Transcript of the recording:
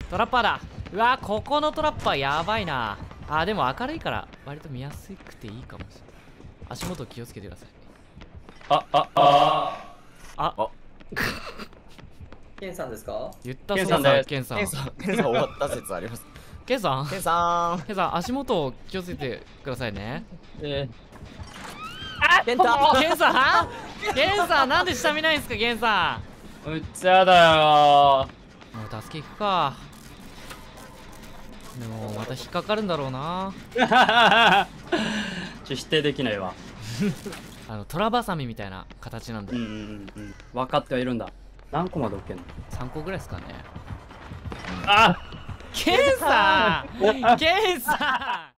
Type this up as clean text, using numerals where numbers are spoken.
トラッパーだ。うわ、ここのトラッパーやばいな。あ、でも明るいから割と見やすくていいかもしれない。足元気をつけてください。あケンさんですか？ 言ったそうだ。ケンさん。 ケンさん終わった説あります。 ケンさん、 ケンさん。 ケンさん、足元を気をつけてくださいね。 ケンタ。 ケンさん、ケンさん、なんで下見ないんですか、ケンさうっちゃだよん。もう助け行くか。でもまた引っかかるんだろうな。 ー。否定できないわ。 トラバサミみたいな形なんで。 分かってはいるんだ。何個まで置けんの 3個ぐらいですかね。 あケンさんケンさん